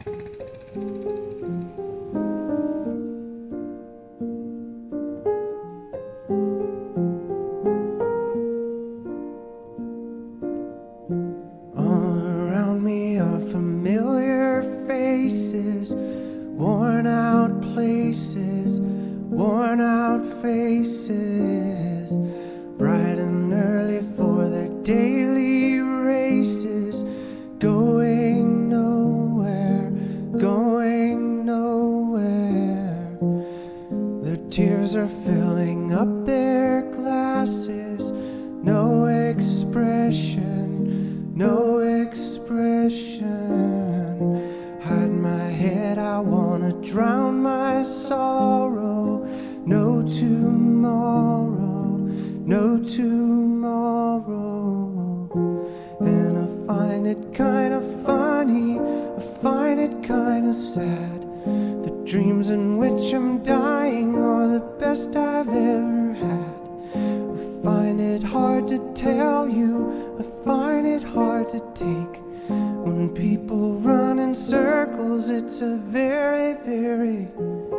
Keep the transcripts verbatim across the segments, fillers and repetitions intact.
All around me are familiar faces, worn out places, worn out faces, bright and early for their daily races, going nowhere, going nowhere. Their tears are filling up their glasses, no expression, no expression. Hide my head, I wanna drown my sorrow. No tomorrow, no tomorrow. And I find it kinda funny, I find it kinda sad. The dreams in which I'm dying are the best I've ever had. I find it hard to tell you, I find it hard to take. When people run in circles, it's a very, very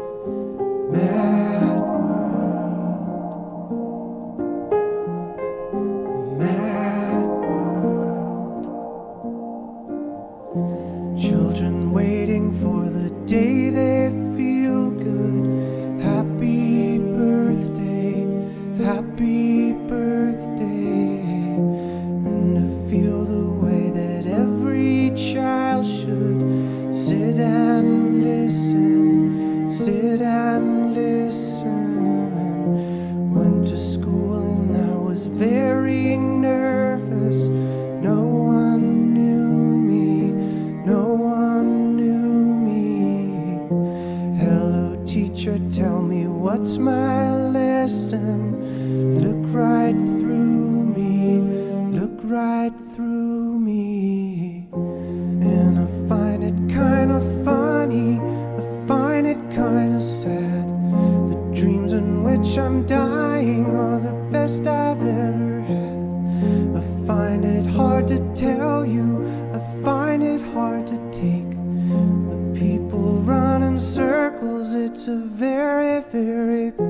mad world. Mad world. Children waiting for the day they feel good. Happy birthday, happy birthday. And to feel the way that every child should sit and listen, sit and listen. Went to school and I was very nervous. No one knew me, no one knew me. Hello teacher, tell me what's my lesson. Look right through me, look right through me. And I find it kinda funny, I find it kinda sad. The dreams in which I'm dying are the best I've ever had. I find it hard to tell you, I find it hard to take. The people run in circles, it's a very, very